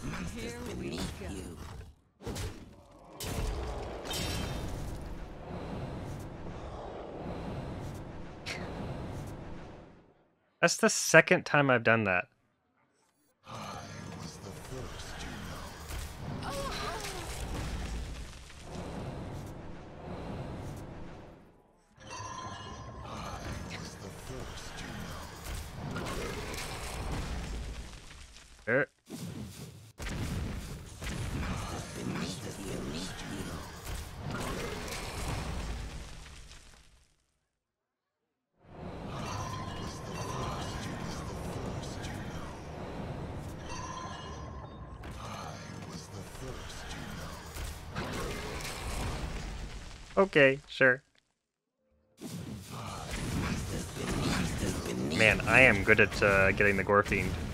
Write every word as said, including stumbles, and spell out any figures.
Monsters beneath you. That's the second time I've done that. I was the first, you know. I was the first, you know. Er, Monsters beneath you. Beneath you. I was the first, you know. okay, sure. Monsters beneath you. Beneath Man, I am good at uh, getting the gore fiend.